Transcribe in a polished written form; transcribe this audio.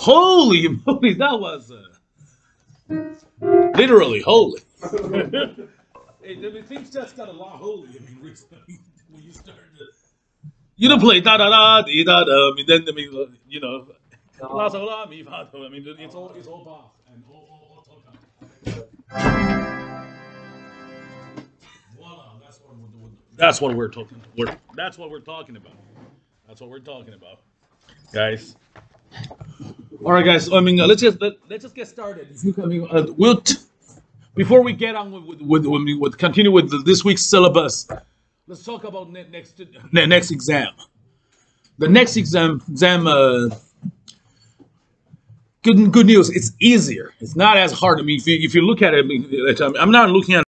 Holy moly, that was literally holy. Hey, I mean, things just got a lot holy. I mean, recently, when you started, you don't play da da da di da da. I mean, then I mean, la so la mi fa do. I mean, it's all Bach and all Toka. Voila, that's what we're talking. That's what we're talking about. That's what we're talking about, guys. All right, guys. I mean, let's just get started. If you, I mean, before we get on with continue with this week's syllabus, let's talk about next exam. The next exam. Good news. It's easier. It's not as hard. I mean, if you look at it, I mean, I'm not looking at